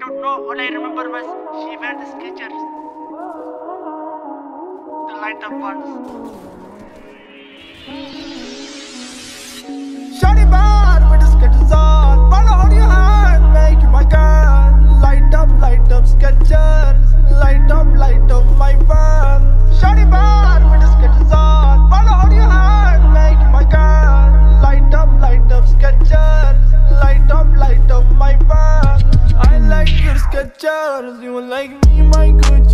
don't know. All I remember was she wear the Skechers, the light up ones. Shawty bad with the Skechers on. Wanna hold your hand, make you my girl. Light up Skechers. Light up my world. Shawty bad with the Skechers on. Wanna hold your hand, make you my girl. Light up Skechers. Light up my world. I like your Skechers, you like me, my Gucci.